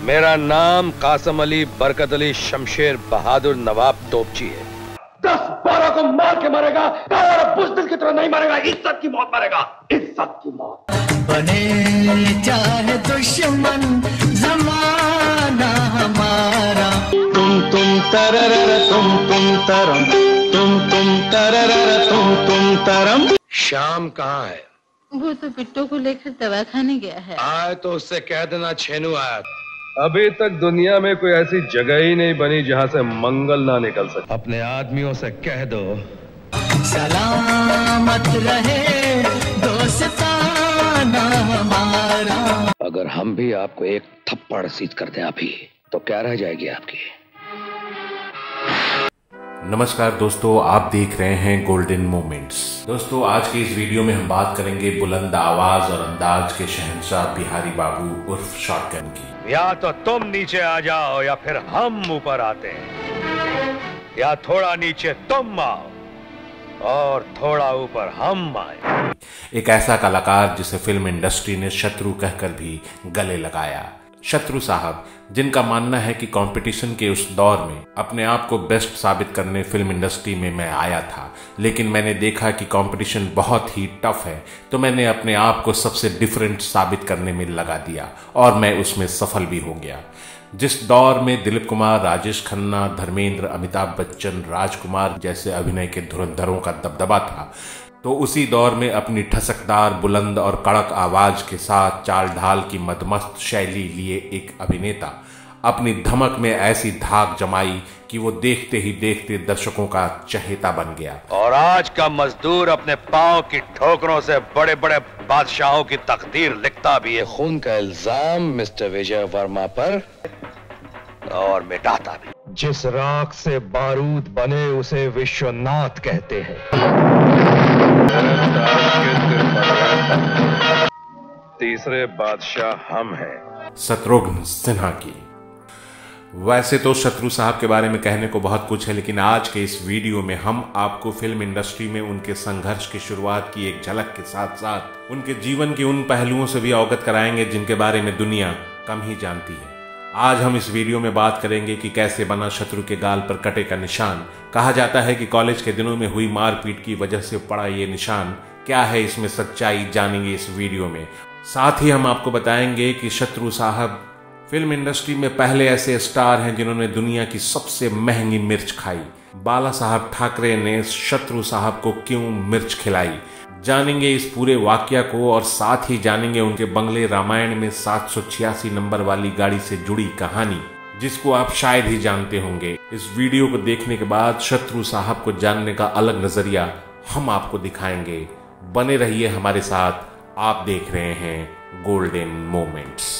मेरा नाम कासम अली बरकत अली शमशेर बहादुर नवाब तोपची है। 10-12 को मार के मरेगा और बुज़दिल की तरह नहीं मरेगा, इज्जत की मौत मरेगा, इज्जत की मौत। बने चाहे दुश्मन जमाना हमारा। तुम तररर तुम तरम, तुम तररर तुम तरम। शाम कहाँ है? वो तो बिट्टू को लेकर दवा खाने गया है। आए तो उससे कह देना छेनू आया। अभी तक दुनिया में कोई ऐसी जगह ही नहीं बनी जहाँ से मंगल ना निकल सके। अपने आदमियों से कह दो सलामत रहे दोस्ताना हमारा। अगर हम भी आपको एक थप्पड़ सीध कर दें अभी, तो क्या रह जाएगी आपकी? नमस्कार दोस्तों, आप देख रहे हैं गोल्डन मोमेंट्स। दोस्तों, आज के इस वीडियो में हम बात करेंगे बुलंद आवाज और अंदाज के शहंशाह बिहारी बाबू उर्फ शॉटगन की। या तो तुम नीचे आ जाओ या फिर हम ऊपर आते हैं, या थोड़ा नीचे तुम आओ और थोड़ा ऊपर हम आए। एक ऐसा कलाकार जिसे फिल्म इंडस्ट्री ने शत्रु कहकर भी गले लगाया। शत्रु साहब, जिनका मानना है कि कंपटीशन के उस दौर में अपने आप को बेस्ट साबित करने फिल्म इंडस्ट्री में मैं आया था, लेकिन मैंने देखा कि कंपटीशन बहुत ही टफ है, तो मैंने अपने आप को सबसे डिफरेंट साबित करने में लगा दिया और मैं उसमें सफल भी हो गया। जिस दौर में दिलीप कुमार, राजेश खन्ना, धर्मेंद्र, अमिताभ बच्चन, राजकुमार जैसे अभिनय के धुरंधरों का दबदबा था, तो उसी दौर में अपनी ठसकदार, बुलंद और कड़क आवाज के साथ चाल ढाल की मदमस्त शैली लिए एक अभिनेता अपनी धमक में ऐसी धाक जमाई कि वो देखते ही देखते दर्शकों का चहेता बन गया। और आज का मजदूर अपने पांव की ठोकरों से बड़े बड़े बादशाहों की तकदीर लिखता भी है। खून का इल्जाम मिस्टर विजय वर्मा पर और मिटाता भी। जिस राख से बारूद बने उसे विश्वनाथ कहते हैं। तीसरे बादशाह हम हैं। शत्रुघ्न सिन्हा की। वैसे तो शत्रु साहब के बारे में कहने को बहुत कुछ है, लेकिन आज के इस वीडियो में हम आपको फिल्म इंडस्ट्री में उनके संघर्ष की शुरुआत की एक झलक के साथ साथ उनके जीवन के उन पहलुओं से भी अवगत कराएंगे जिनके बारे में दुनिया कम ही जानती है। आज हम इस वीडियो में बात करेंगे कि कैसे बना शत्रु के गाल पर कटे का निशान। कहा जाता है कि कॉलेज के दिनों में हुई मारपीट की वजह से पड़ा ये निशान। क्या है इसमें सच्चाई, जानेंगे इस वीडियो में। साथ ही हम आपको बताएंगे कि शत्रु साहब फिल्म इंडस्ट्री में पहले ऐसे स्टार हैं जिन्होंने दुनिया की सबसे महंगी मिर्च खाई। बाला साहब ठाकरे ने शत्रु साहब को क्यों मिर्च खिलाई, जानेंगे इस पूरे वाकया को। और साथ ही जानेंगे उनके बंगले रामायण में 786 नंबर वाली गाड़ी से जुड़ी कहानी, जिसको आप शायद ही जानते होंगे। इस वीडियो को देखने के बाद शत्रु साहब को जानने का अलग नजरिया हम आपको दिखाएंगे। बने रहिए हमारे साथ, आप देख रहे हैं गोल्डन मोमेंट्स।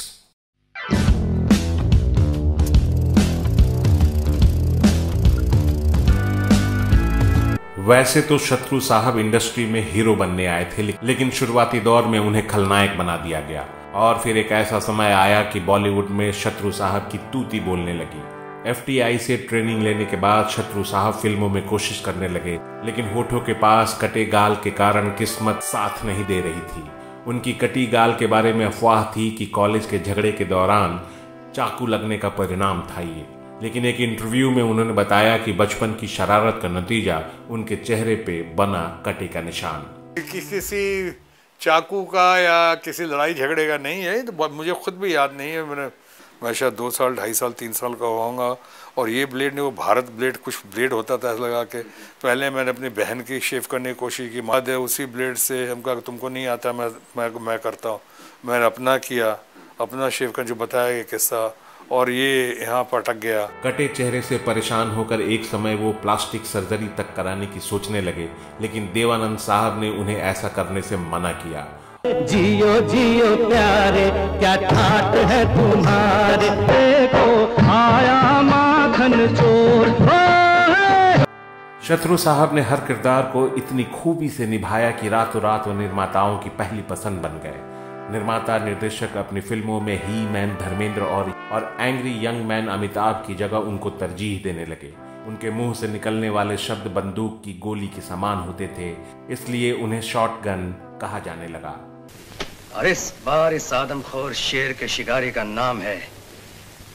वैसे तो शत्रु साहब इंडस्ट्री में हीरो बनने आए थे, लेकिन शुरुआती दौर में उन्हें खलनायक बना दिया गया और फिर एक ऐसा समय आया कि बॉलीवुड में शत्रु साहब की तूती बोलने लगी। FTI से ट्रेनिंग लेने के बाद शत्रु साहब फिल्मों में कोशिश करने लगे, लेकिन होठों के पास कटे गाल के कारण किस्मत साथ नहीं दे रही थी। उनकी कटी गाल के बारे में अफवाह थी कि कॉलेज के झगड़े के दौरान चाकू लगने का परिणाम था ये, लेकिन एक इंटरव्यू में उन्होंने बताया कि बचपन की शरारत का नतीजा उनके चेहरे पे बना कटे का निशान। किसी चाकू का या किसी लड़ाई झगड़े का नहीं है, तो मुझे खुद भी याद नहीं है। मैं शायद 2 साल, 2.5 साल, 3 साल का होऊंगा। और ये ब्लेड ने, वो भारत ब्लेड कुछ ब्लेड होता था लगा के, पहले मैंने अपनी बहन की शेव करने की कोशिश की। माद है उसी ब्लेड से हम कहा तुमको नहीं आता, मैं करता हूँ। मैंने अपना किया, अपना शेव कर, जो बताया ये किस्सा, और ये यहाँ पर अटक गया। कटे चेहरे से परेशान होकर एक समय वो प्लास्टिक सर्जरी तक कराने की सोचने लगे, लेकिन देवानंद साहब ने उन्हें ऐसा करने से मना किया। जियो जियो प्यारे, क्या ठाट है तुम्हारे, देखो आया माखन चोर। शत्रु साहब ने हर किरदार को इतनी खूबी से निभाया कि रातों रात वो निर्माताओं की पहली पसंद बन गए। निर्माता निर्देशक अपनी फिल्मों में ही मैन धर्मेंद्र और एंग्री यंग मैन अमिताभ की जगह उनको तरजीह देने लगे। उनके मुंह से निकलने वाले शब्द बंदूक की गोली के समान होते थे, इसलिए उन्हें शॉटगन कहा जाने लगा। और इस बार इस आदमखोर शेर के शिकारी का नाम है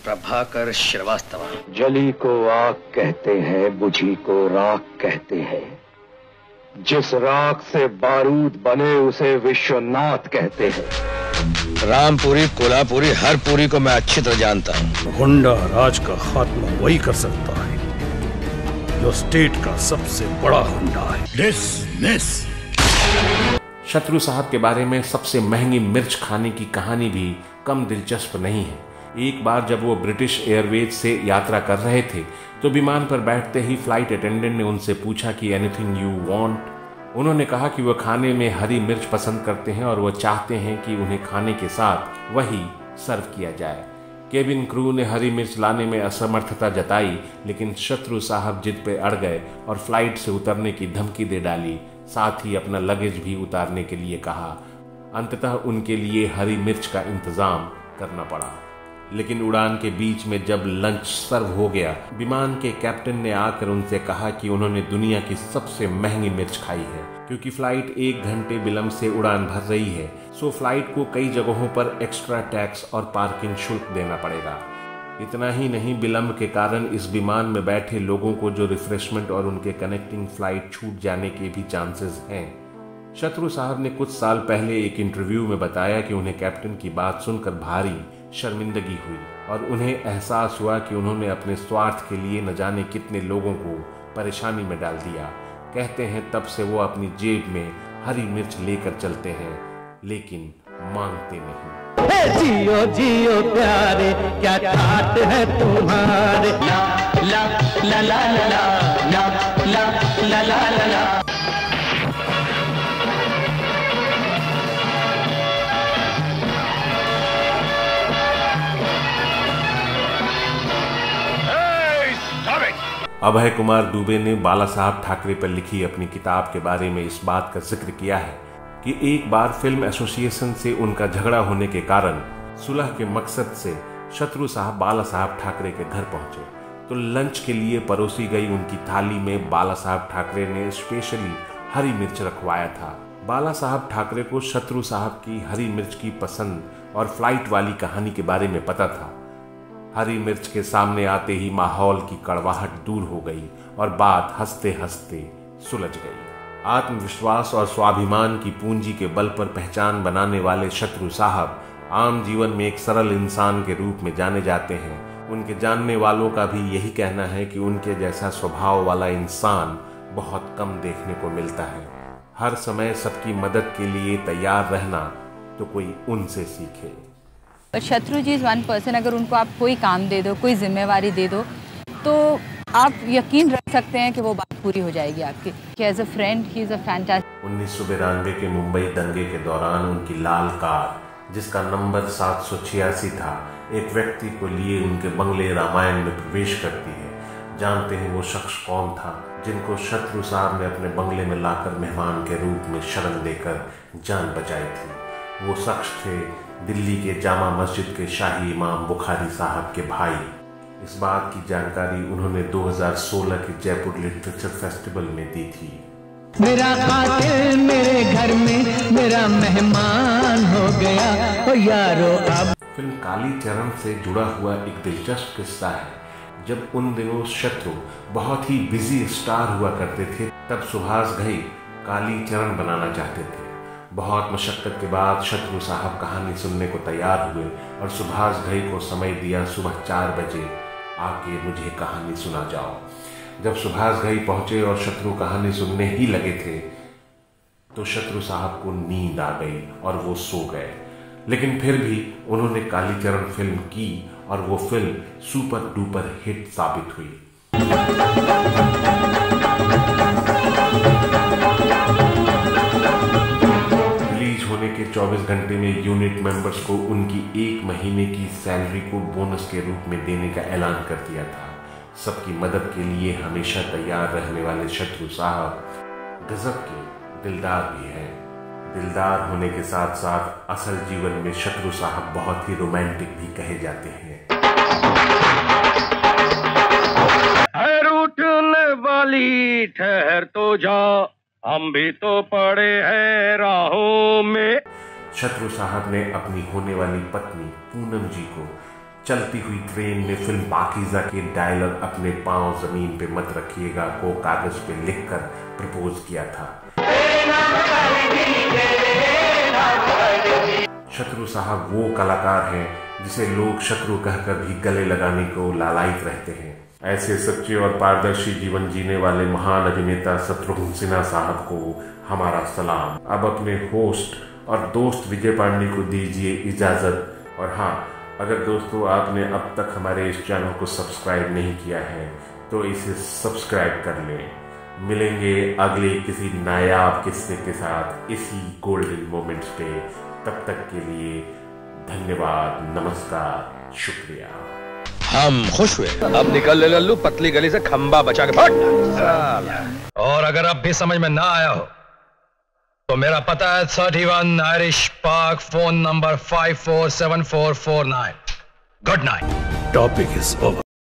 प्रभाकर श्रीवास्तव। जली को आग कहते हैं, बुझी को राख कहते हैं। जिस राख से बारूद बने उसे विश्वनाथ कहते हैं। रामपुरी, कोल्हापुरी, हर पुरी को मैं अच्छी तरह जानता हूँ। गुंडा राज का खात्मा वही कर सकता है जो स्टेट का सबसे बड़ा गुंडा है। डिसमिस। शत्रु साहब के बारे में सबसे महंगी मिर्च खाने की कहानी भी कम दिलचस्प नहीं है। एक बार जब वो ब्रिटिश एयरवेज से यात्रा कर रहे थे तो विमान पर बैठते ही फ्लाइट अटेंडेंट ने उनसे पूछा कि एनीथिंग यू वांट। उन्होंने कहा कि वो खाने में हरी मिर्च पसंद करते हैं और वो चाहते हैं कि उन्हें खाने के साथ वही सर्व किया जाए। केबिन क्रू ने हरी मिर्च लाने में असमर्थता जताई, लेकिन शत्रु साहब जिद पे अड़ गए और फ्लाइट से उतरने की धमकी दे डाली, साथ ही अपना लगेज भी उतारने के लिए कहा। अंततः उनके लिए हरी मिर्च का इंतजाम करना पड़ा। लेकिन उड़ान के बीच में जब लंच सर्व हो गया, विमान के कैप्टन ने आकर उनसे कहा कि उन्होंने दुनिया की सबसे महंगी मिर्च खाई है। क्योंकि फ्लाइट 1 घंटे विलंब से उड़ान भर रही है, सो फ्लाइट को कई जगहों पर एक्स्ट्रा टैक्स और पार्किंग शुल्क देना पड़ेगा। इतना ही नहीं, विलंब के कारण इस विमान में बैठे लोगों को जो रिफ्रेशमेंट और उनके कनेक्टिंग फ्लाइट छूट जाने के भी चांसेस हैं। शत्रु साहब ने कुछ साल पहले एक इंटरव्यू में बताया कि उन्हें कैप्टन की बात सुनकर भारी शर्मिंदगी हुई और उन्हें एहसास हुआ कि उन्होंने अपने स्वार्थ के लिए न जाने कितने लोगों को परेशानी में डाल दिया। कहते हैं तब से वो अपनी जेब में हरी मिर्च लेकर चलते हैं, लेकिन मांगते नहीं। जियो जियो प्यारे, क्या ठाट है तुम्हारे। ला ला ला ला ला ला ला ला ला ला ला। अभय कुमार दुबे ने बाला साहब ठाकरे पर लिखी अपनी किताब के बारे में इस बात का जिक्र किया है कि एक बार फिल्म एसोसिएशन से उनका झगड़ा होने के कारण सुलह के मकसद से शत्रु साहब बाला साहब ठाकरे के घर पहुंचे तो लंच के लिए परोसी गई उनकी थाली में बाला साहब ठाकरे ने स्पेशली हरी मिर्च रखवाया था। बाला साहब ठाकरे को शत्रु साहब की हरी मिर्च की पसंद और फ्लाइट वाली कहानी के बारे में पता था। हरी मिर्च के सामने आते ही माहौल की कड़वाहट दूर हो गई और बात हंसते हंसते सुलझ गई। आत्मविश्वास और स्वाभिमान की पूंजी के बल पर पहचान बनाने वाले शत्रु साहब आम जीवन में एक सरल इंसान के रूप में जाने जाते हैं। उनके जानने वालों का भी यही कहना है कि उनके जैसा स्वभाव वाला इंसान बहुत कम देखने को मिलता है। हर समय सबकी मदद के लिए तैयार रहना तो कोई उनसे सीखे। शत्रु जी इज वन पर्सन, अगर उनको आप कोई काम दे दो, कोई जिम्मेवारी दे दो, तो आप यकीन रख सकते हैं कि वो बात पूरी हो जाएगी आपकी। As a friend he is a fantastic. 1992 के मुंबई दंगे के दौरान उनकी लाल कार, जिसका नंबर 786 था, एक व्यक्ति को लिए उनके बंगले रामायण में प्रवेश करती है। जानते हैं वो शख्स कौन था जिनको शत्रु साहब ने अपने बंगले में लाकर मेहमान के रूप में शरण देकर जान बचाई थी। वो शख्स थे दिल्ली के जामा मस्जिद के शाही इमाम बुखारी साहब के भाई। इस बात की जानकारी उन्होंने 2016 के जयपुर लिटरेचर फेस्टिवल में दी थी। मेरा कातिल मेरे घर में मेरा मेहमान हो गया ओ यारो। अब फिल्म काली चरण से जुड़ा हुआ एक दिलचस्प किस्सा है। जब उन दिनों शत्रु बहुत ही बिजी स्टार हुआ करते थे, तब सुभाष घई काली चरण बनाना चाहते थे। बहुत मशक्कत के बाद शत्रु साहब कहानी सुनने को तैयार हुए और सुभाष घई को समय दिया सुबह 4 बजे आके मुझे कहानी सुना जाओ। जब सुभाष घई पहुंचे और शत्रु कहानी सुनने ही लगे थे तो शत्रु साहब को नींद आ गई और वो सो गए। लेकिन फिर भी उन्होंने कालीचरण फिल्म की और वो फिल्म सुपर डुपर हिट साबित हुई। रिलीज होने के 24 घंटे में यूनिट मेंबर्स को उनकी 1 महीने की सैलरी को बोनस के रूप में देने का ऐलान कर दिया था। सबकी मदद के लिए हमेशा तैयार रहने वाले शत्रु साहब गजब के दिलदार भी हैं। दिलदार होने के साथ साथ असल जीवन में शत्रु साहब बहुत ही रोमांटिक भी कहे जाते हैं। उठने वाली ठहर तो जा, हम भी तो पड़े हैं राहों में। शत्रु साहब ने अपनी होने वाली पत्नी पूनम जी को चलती हुई ट्रेन में फिल्म पाकीज़ा के डायलॉग अपने पांव जमीन पे मत रखिएगा को कागज पे लिखकर प्रपोज किया था। शत्रु साहब वो कलाकार हैं जिसे लोग शत्रु कहकर भी गले लगाने को लालायित रहते हैं। ऐसे सच्चे और पारदर्शी जीवन जीने वाले महान अभिनेता शत्रुघ्न सिन्हा साहब को हमारा सलाम। अब अपने होस्ट और दोस्त विजय पांडे को दीजिए इजाजत। और हाँ, अगर दोस्तों आपने अब तक हमारे इस चैनल को सब्सक्राइब नहीं किया है तो इसे सब्सक्राइब कर लें। मिलेंगे अगले किसी नायाब किस्से के साथ इसी गोल्डन मोमेंट्स पे। तब तक के लिए धन्यवाद, नमस्कार, शुक्रिया। हम खुश हुए। अब निकल ले लल्लू, पतली गली से खंबा बचा के फट। और अगर अब भी समझ में ना आया हो तो मेरा पता है 31 Irish park, phone number 547449। Good night. Topic is over.